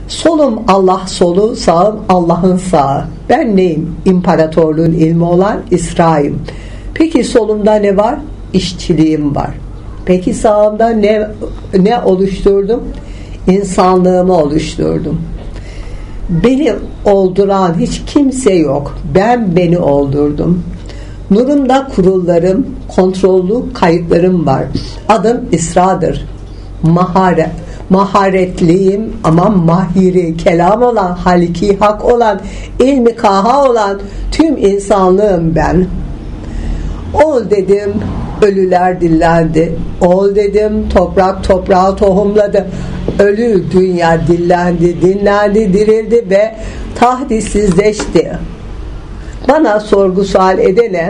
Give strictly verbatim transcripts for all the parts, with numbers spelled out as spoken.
Solum Allah solu, sağım Allah'ın sağı. Ben neyim? İmparatorluğun ilmi olan İsra'yım. Peki solumda ne var? İşçiliğim var. Peki sağımda ne ne oluşturdum? İnsanlığımı oluşturdum. Beni olduran hiç kimse yok. Ben beni oldurdum. Nurumda kurullarım, kontrollü kayıtlarım var. Adım İsra'dır. Maharet, maharetliyim ama mahiri, kelam olan, haliki hak olan, ilmi kaha olan tüm insanlığım ben. Ol dedim, ölüler dillendi. Ol dedim, toprak toprağı tohumladı. Ölü dünya dillendi, dinlendi, dirildi ve tahdissizleşti. Bana sorgu sual edene,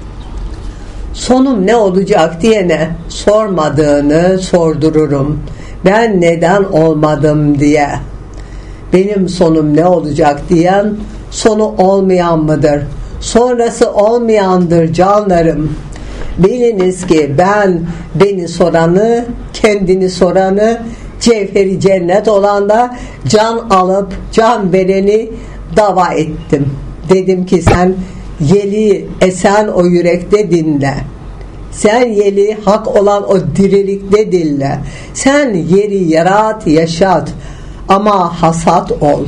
sonum ne olacak diyene sormadığını sordururum. Ben neden olmadım diye. Benim sonum ne olacak diyen sonu olmayan mıdır? Sonrası olmayandır canlarım. Biliniz ki ben beni soranı, kendini soranı, cevheri cennet olanda can alıp can vereni dava ettim. Dedim ki sen yeli esen o yürekte dinle. Sen yeli hak olan o dirilikte dinle. Sen yeri yarat, yaşat ama hasat ol.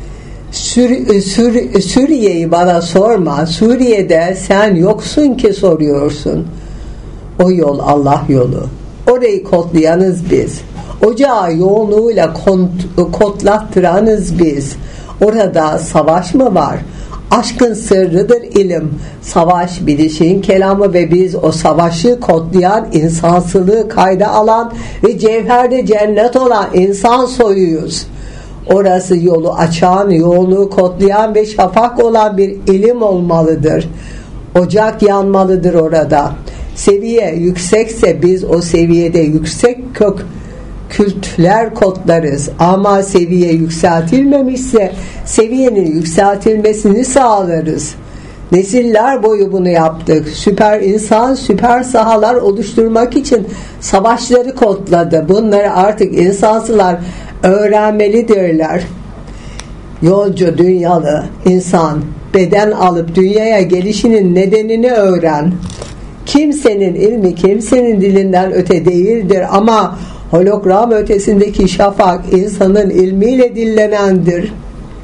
Sür, Sür, Suriye'yi bana sorma. Suriye'de sen yoksun ki soruyorsun. O yol Allah yolu. Orayı kodlayanız biz. Ocağı yoğunluğuyla kont, kodlattıranız biz. Orada savaş mı var? Aşkın sırrıdır ilim. Savaş bilişin kelamı ve biz o savaşı kodlayan, insansılığı kayda alan ve cevherde cennet olan insan soyuyuz. Orası yolu açan, yoğunluğu kodlayan ve şafak olan bir ilim olmalıdır. Ocak yanmalıdır orada. Seviye yüksekse biz o seviyede yüksek kök kültler kodlarız. Ama seviye yükseltilmemişse seviyenin yükseltilmesini sağlarız. Nesiller boyu bunu yaptık. Süper insan, süper sahalar oluşturmak için savaşları kodladı. Bunları artık insansılar öğrenmelidirler. Yolcu dünyalı insan beden alıp dünyaya gelişinin nedenini öğren. Kimsenin ilmi kimsenin dilinden öte değildir ama hologram ötesindeki şafak insanın ilmiyle dillenendir.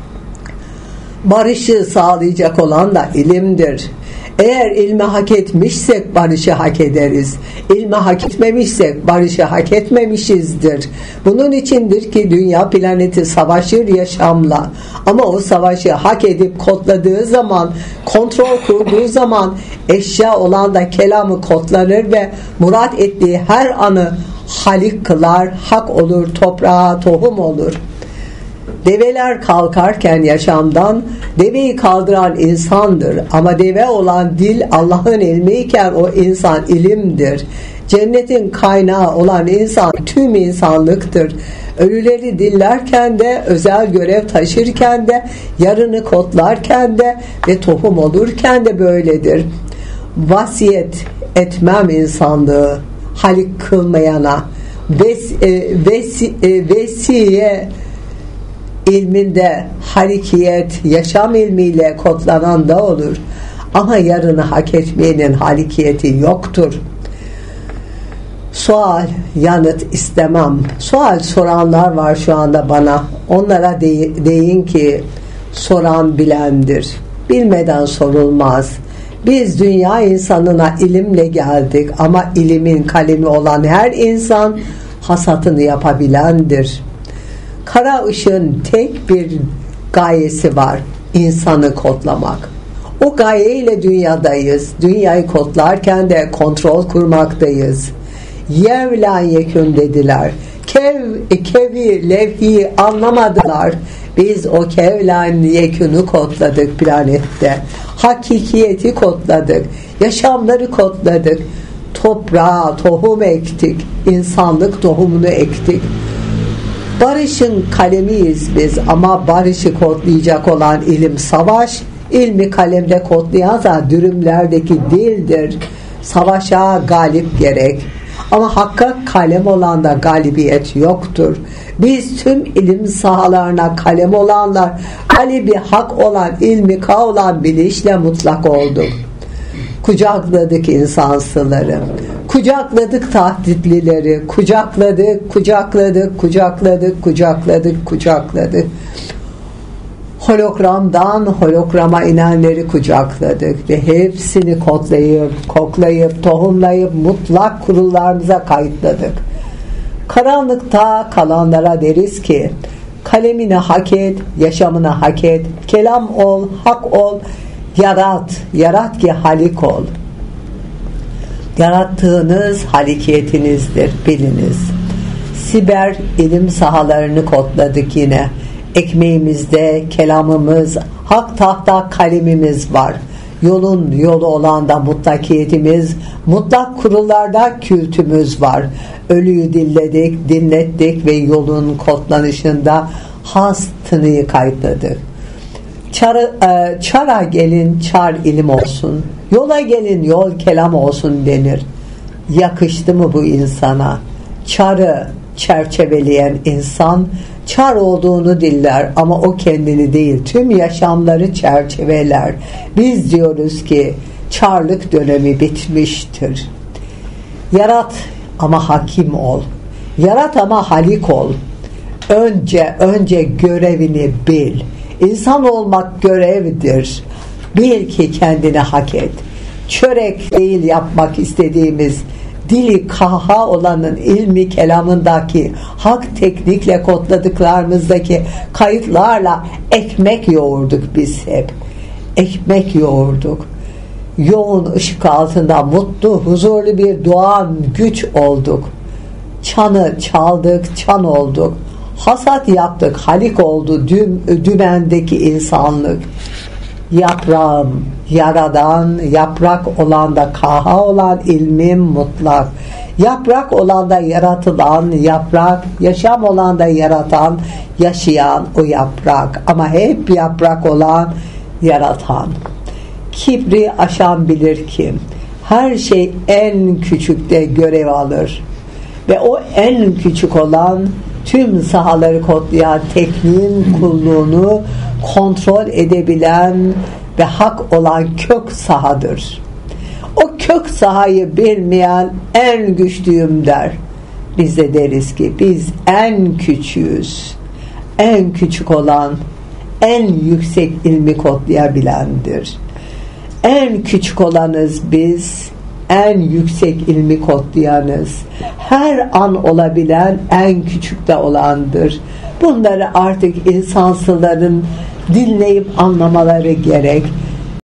Barışı sağlayacak olan da ilimdir. Eğer ilmi hak etmişsek barışı hak ederiz. İlmi hak etmemişsek barışı hak etmemişizdir. Bunun içindir ki dünya planeti savaşır yaşamla. Ama o savaşı hak edip kodladığı zaman, kontrol kurduğu zaman eşya olan da kelamı kodlanır ve murat ettiği her anı halik kılar, hak olur, toprağa tohum olur. Develer kalkarken yaşamdan, deveyi kaldıran insandır. Ama deve olan dil Allah'ın ilmiyken o insan ilimdir. Cennetin kaynağı olan insan tüm insanlıktır. Ölüleri dillerken de, özel görev taşırken de, yarını kodlarken de ve tohum olurken de böyledir. Vasiyet etmem insanlığı halik kılmayana, ves, e, vesi, e, vesiye ilminde harikiyet, yaşam ilmiyle kodlanan da olur. Ama yarını hak etmeyenin harikiyeti yoktur. Sual, yanıt istemem. Sual soranlar var şu anda bana. Onlara de, deyin ki soran bilendir. Bilmeden sorulmaz. Biz dünya insanına ilimle geldik ama ilimin kalemi olan her insan hasatını yapabilendir. Kara ışığın tek bir gayesi var, insanı kodlamak. O gayeyle dünyadayız. Dünyayı kodlarken de kontrol kurmaktayız. Yevlen yekün dediler. Kev, kevi, levhi anlamadılar. Biz o kevlen yekünü kodladık planette. Hakikiyeti kodladık. Yaşamları kodladık. Toprağa tohum ektik. İnsanlık tohumunu ektik. Barışın kalemiyiz biz ama barışı kodlayacak olan ilim savaş, ilmi kalemde kodlayansa dürümlerdeki dildir. Savaşa galip gerek. Ama hakka kalem olanda galibiyet yoktur. Biz tüm ilim sahalarına kalem olanlar, galibi hak olan, ilmi ka olan bilişle mutlak olduk. Kucakladık insansıları, kucakladık tahditlileri, kucakladık, kucakladık, kucakladık, kucakladık, kucakladık. Hologramdan holograma inenleri kucakladık ve hepsini kodlayıp, koklayıp, tohumlayıp mutlak kurullarımıza kayıtladık. Karanlıkta kalanlara deriz ki, kalemini hak et, yaşamını hak et, kelam ol, hak ol, yarat, yarat ki halik ol. Yarattığınız halikiyetinizdir, biliniz. Siber ilim sahalarını kodladık yine. Ekmeğimizde kelamımız, hak tahta kalemimiz var. Yolun yolu olan da mutlakiyetimiz, mutlak kurullarda kültümüz var. Ölüyü dilledik, dinlettik ve yolun kodlanışında has tınıyı kayıtladık. Çara, e, çara gelin çar ilim olsun, yola gelin yol kelam olsun denir. Yakıştı mı bu insana? Çarı çerçeveleyen insan çar olduğunu diller ama o kendini değil, tüm yaşamları çerçeveler. Biz diyoruz ki çarlık dönemi bitmiştir. Yarat ama hakim ol, yarat ama halik ol. Önce önce görevini bil. İnsan olmak görevdir. Bil ki kendini hak et. Çörek değil yapmak istediğimiz, dili kaha olanın ilmi kelamındaki hak teknikle kodladıklarımızdaki kayıtlarla ekmek yoğurduk biz hep. Ekmek yoğurduk. Yoğun ışık altında mutlu, huzurlu bir doğan güç olduk. Çanı çaldık, çan olduk. Hasat yaptık, halik oldu düm, dümendeki insanlık. Yaprağım, yaradan, yaprak olan da kaha olan ilmim mutlak. Yaprak olan da yaratılan yaprak, yaşam olan da yaratan, yaşayan o yaprak. Ama hep yaprak olan yaratan. Kibri aşan bilir kim? Her şey en küçükte görev alır. Ve o en küçük olan tüm sahaları kodlayan tekniğin kulluğunu kontrol edebilen ve hak olan kök sahadır. O kök sahayı bilmeyen en güçlüyüm der. Biz de deriz ki biz en küçüğüz. En küçük olan en yüksek ilmi kodlayabilendir. En küçük olanız biz, en yüksek ilmi kodlayanız. Her an olabilen en küçük de olandır. Bunları artık insansıların dinleyip anlamaları gerek.